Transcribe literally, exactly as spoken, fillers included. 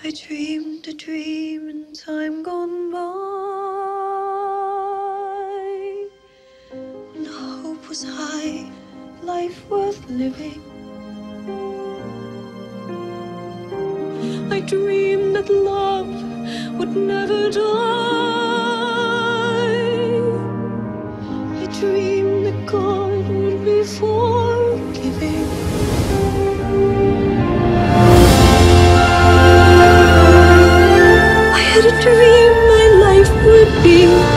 I dreamed a dream in time gone by, when hope was high, life worth living. I dreamed that love would never die. I dreamed that God would be forgiving. I had a dream my life would be